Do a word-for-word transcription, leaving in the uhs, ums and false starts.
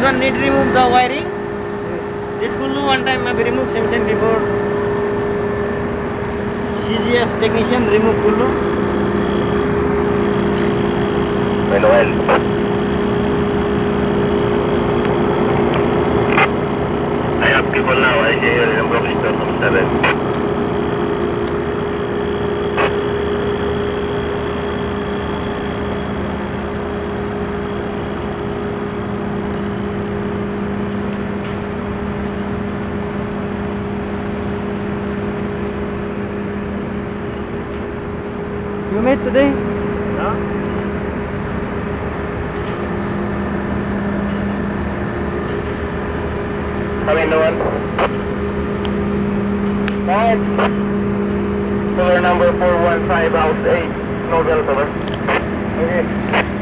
one need remove the wiring. This Kulu one time I remove Samsung before. C G S technician remove Kulu. Manuel. I have people now. I see you in Broxton from seven. You made today? No? Come in, no one. Nine. Caller number four one five, house eight. No bell cover. Okay.